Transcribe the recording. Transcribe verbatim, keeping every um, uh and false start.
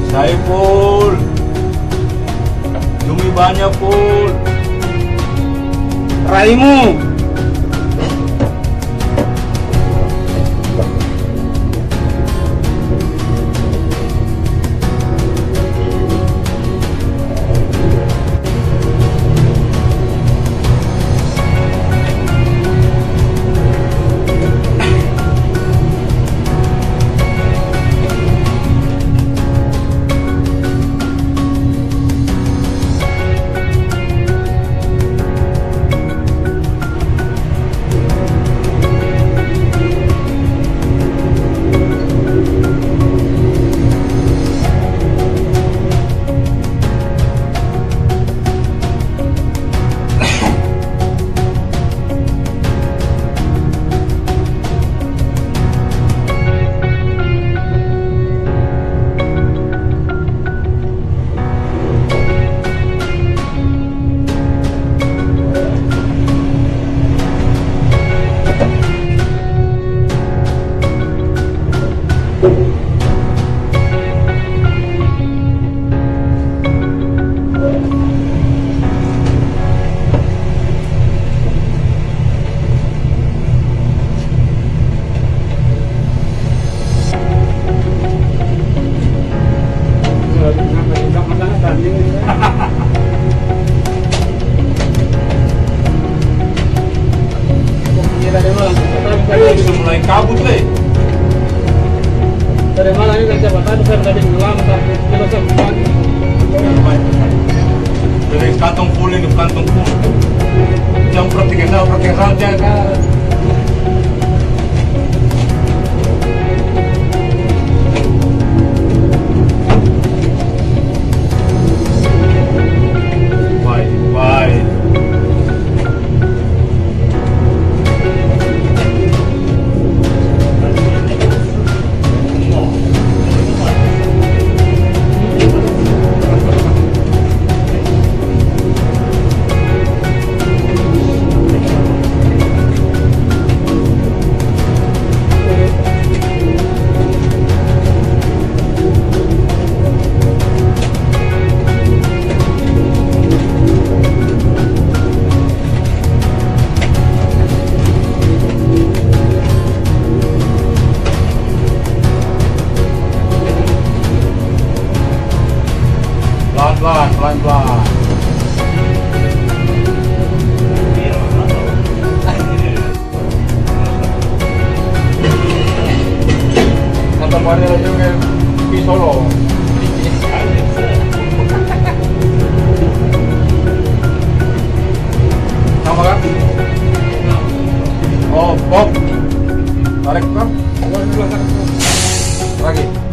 Saya Pul. Cumi banyak Pul. Raimu. Sudah mulai kabut le. Dari mana ini kan siapa tahu kan tadi ngelam tapi kita sempat. Dari kantong full ini kantong full. Jam pertigaan pertigaan jaga. Bye bye. Pelan-pelan, pelan-pelan. Kata mana lagi kan di Solo. Sama kan? Oh, Bob. Tarik kan? Lagi.